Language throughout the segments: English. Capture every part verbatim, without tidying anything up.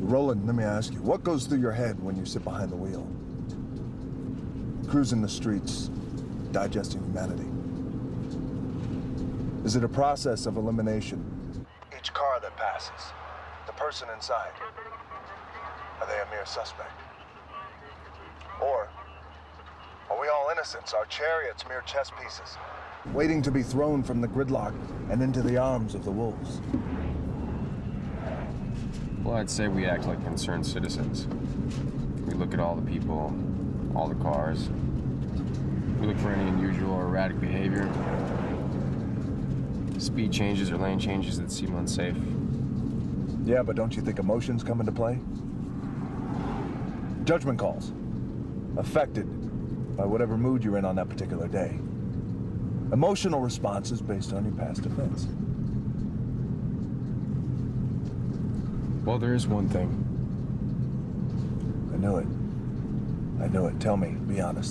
Roland, let me ask you, what goes through your head when you sit behind the wheel? Cruising the streets, digesting humanity. Is it a process of elimination? Each car that passes, the person inside, are they a mere suspect? Or are we all innocents, our chariots mere chess pieces, waiting to be thrown from the gridlock and into the arms of the wolves? Well, I'd say we act like concerned citizens. We look at all the people, all the cars. We look for any unusual or erratic behavior. Speed changes or lane changes that seem unsafe. Yeah, but don't you think emotions come into play? Judgment calls. Affected by whatever mood you're in on that particular day. Emotional responses based on your past events. Well, there is one thing. I knew it. I knew it. Tell me. Be honest.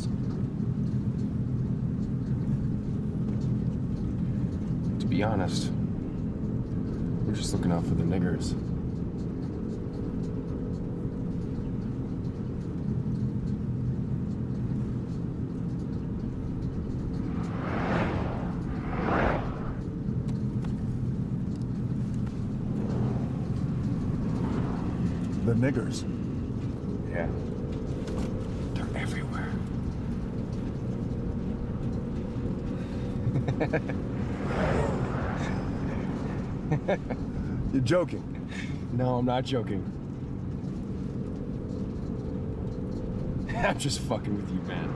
To be honest, we're just looking out for the niggers. The niggers? Yeah. They're everywhere. You're joking. No, I'm not joking. I'm just fucking with you, man.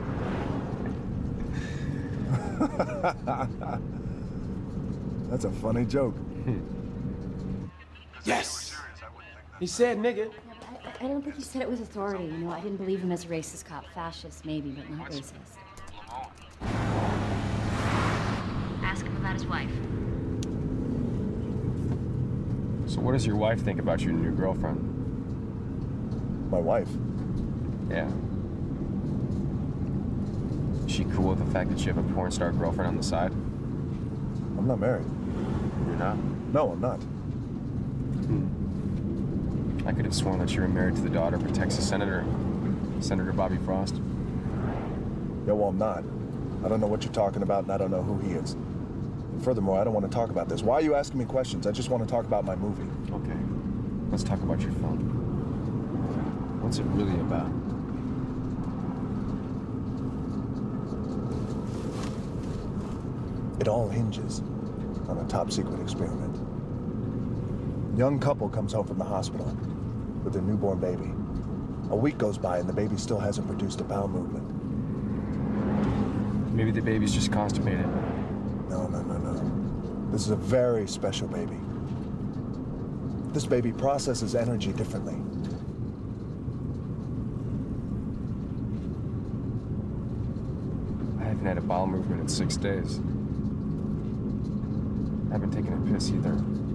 That's a funny joke. Yes! He said nigga. Yeah, but I, I don't think he said it with authority, you know. I didn't believe him as a racist cop. Fascist, maybe, but not racist. Ask him about his wife. So what does your wife think about your new girlfriend? My wife? Yeah. Is she cool with the fact that you have a porn star girlfriend on the side? I'm not married. You're not? No, I'm not. Hmm. I could have sworn that you were married to the daughter of a Texas senator, Senator Bobby Frost. Yeah, well, I'm not. I don't know what you're talking about, and I don't know who he is. And furthermore, I don't want to talk about this. Why are you asking me questions? I just want to talk about my movie. Okay. Let's talk about your film. What's it really about? It all hinges on a top-secret experiment. Young couple comes home from the hospital with their newborn baby. A week goes by and the baby still hasn't produced a bowel movement. Maybe the baby's just constipated. No, no, no, no. This is a very special baby. This baby processes energy differently. I haven't had a bowel movement in six days. I haven't taken a piss either.